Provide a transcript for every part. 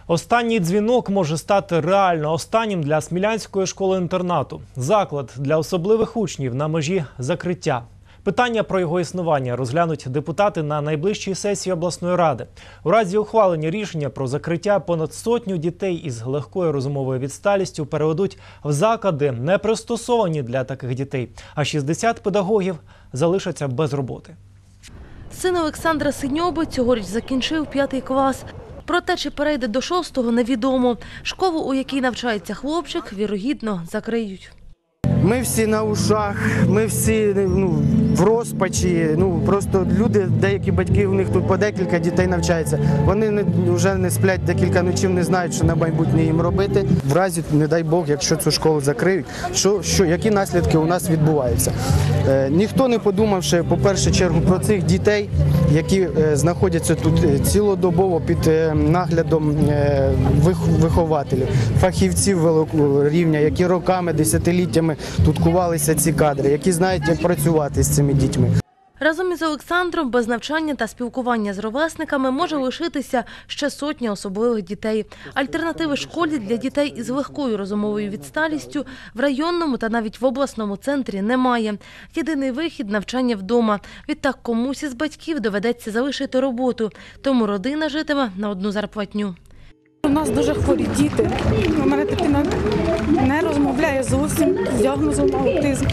Останній дзвінок може стати реально останнім для Смілянської школи-інтернату. Заклад для особливих учнів на межі закриття. Питання про його існування розглянуть депутати на найближчій сесії обласної ради. У разі ухвалення рішення про закриття понад 100 дітей із легкою розумовою відсталістю переведуть в заклади, не пристосовані для таких дітей, а 60 педагогів залишаться без роботи. Син Олександра Синьоби цьогоріч закінчив 5 клас. Проте, чи перейде до 6-го, невідомо. Школу, у якій навчається хлопчик, вірогідно, закриють. Ми всі на ушах, ми всі в розпачі. Просто люди, деякі батьки, у них тут по декілька дітей навчаються. Вони вже не сплять декілька ночів, не знають, що на майбутнє їм робити. В разі, не дай Бог, якщо цю школу закриють, які наслідки у нас відбуваються. Ніхто не подумавши, по першу чергу, про цих дітей, які знаходяться тут цілодобово під наглядом вихователів, фахівців великого рівня, які роками, десятиліттями тут кувалися ці кадри, які знають, як працювати з цими дітьми. Разом із Олександром без навчання та спілкування з ровесниками може лишитися ще сотня особливих дітей. Альтернативи школі для дітей із легкою розумовою відсталістю в районному та навіть в обласному центрі немає. Єдиний вихід – навчання вдома. Відтак комусь із батьків доведеться залишити роботу, тому родина житиме на одну зарплатню. У нас дуже хворі діти. У мене дитина не розмовляє зовсім з діагнозом аутизм.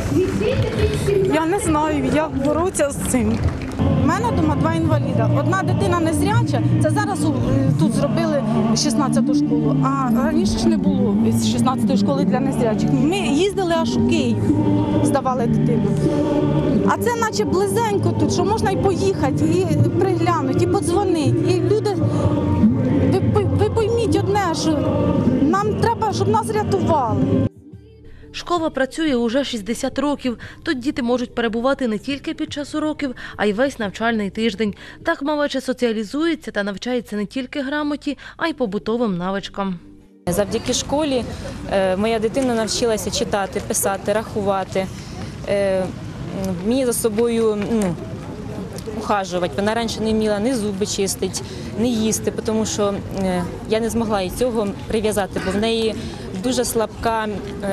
Я не знаю, як боротися з цим. У мене вдома 2 інваліда. Одна дитина незряча, це зараз тут зробили 16-ту школу, а раніше ж не було 16-ї школи для незрячих. Ми їздили аж у Київ, здавали дитину. А це наче близенько тут, що можна і поїхати, і приглянути, і подзвонити. І люди, ви пойміть одне, що нам треба, щоб нас рятували. Школа працює уже 60 років. Тут діти можуть перебувати не тільки під час уроків, а й весь навчальний тиждень. Так малеча соціалізується та навчається не тільки грамоті, а й побутовим навичкам. Завдяки школі моя дитина навчилася читати, писати, рахувати, вміє за собою ухажувати. Вона раніше не вміла ні зуби чистити, ні їсти, тому що я не змогла їй цього прив'язати, бо в неї дуже слабка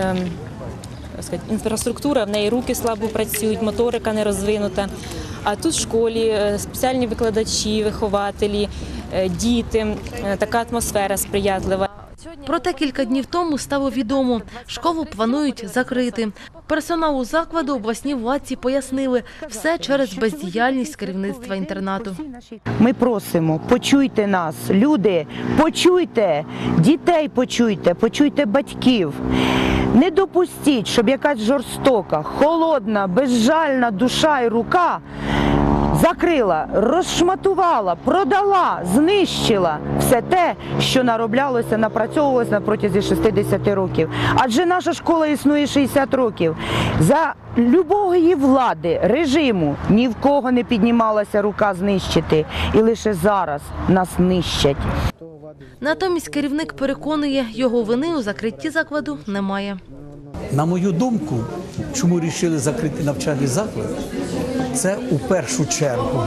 інфраструктура, в неї руки слабо працюють, моторика не розвинута. А тут в школі спеціальні викладачі, вихователі, діти, така атмосфера сприятлива. Проте кілька днів тому стало відомо – школу планують закрити. Персоналу закладу обласні владці пояснили – все через бездіяльність керівництва інтернату. Ми просимо, почуйте нас, люди, почуйте, дітей почуйте, почуйте батьків. Не допустіть, щоб якась жорстока, холодна, безжальна душа і рука закрила, розшматувала, продала, знищила все те, що нароблялося, напрацьовувалося на протязі 60 років. Адже наша школа існує 60 років. За любої влади, режиму ні в кого не піднімалася рука знищити. І лише зараз нас нищать. Натомість керівник переконує, його вини у закритті закладу немає. На мою думку, чому вирішили закрити навчальний заклад, це у першу чергу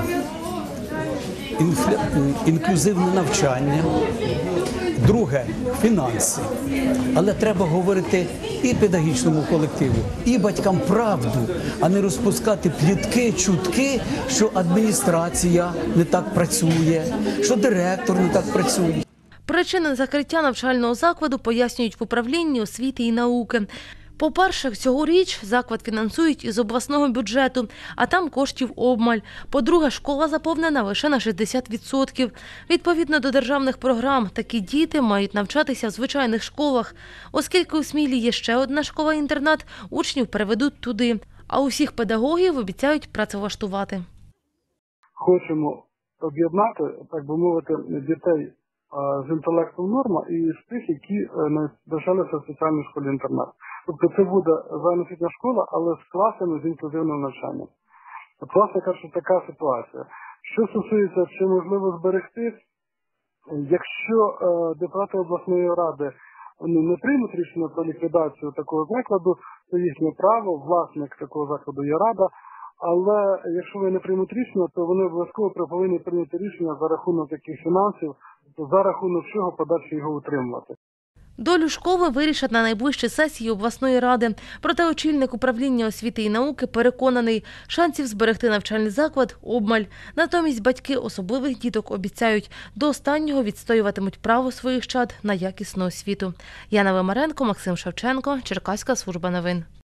інклюзивне навчання, друге – фінанси. Але треба говорити і педагогічному колективу, і батькам правду, а не розпускати плітки, чутки, що адміністрація не так працює, що директор не так працює. Причини закриття навчального закладу пояснюють в управлінні освіти і науки. По-перше, цьогоріч заклад фінансують із обласного бюджету, а там коштів обмаль. По-друге, школа заповнена лише на 60%. Відповідно до державних програм, такі діти мають навчатися в звичайних школах. Оскільки у Смілі є ще одна школа-інтернат, учнів переведуть туди. А усіх педагогів обіцяють працевлаштувати. Хочемо об'єднати, так би мовити, дітей з інтелектом норма і з тих, які навчалися в спеціальній школі-інтернат. Тобто це буде загальноосвітня школа, але з класами з інклюзивним навчанням. От, власне кажучи, така ситуація. Що стосується, чи можливо зберегти, якщо депутати обласної ради не приймуть рішення про ліквідацію такого закладу, то їхнє право, власник такого закладу є рада, але якщо вони не приймуть рішення, то вони обов'язково повинні прийняти рішення за рахунок таких фінансів за рахунок чого подальше його утримувати. Долю школи вирішать на найближчій сесії обласної ради. Проте очільник управління освіти і науки переконаний, шансів зберегти навчальний заклад – обмаль. Натомість батьки особливих діток обіцяють, до останнього відстоюватимуть право своїх чад на якісну освіту. Яна Вимаренко, Максим Шевченко, Черкаська служба новин.